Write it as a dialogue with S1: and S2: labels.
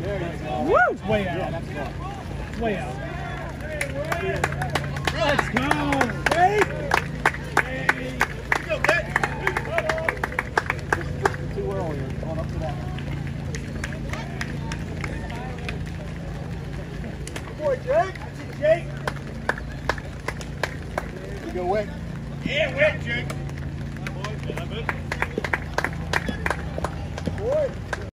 S1: There you go.
S2: Woo! It's way out.
S1: Yeah, that's right.
S2: It's way out. Let's go! Jake!
S1: Go, Vic. Just pushed it too early. Going up to that. Good boy, Jake. That's it, Jake. There you go, Wick.
S3: Yeah, Wick, Jake.
S1: Boy.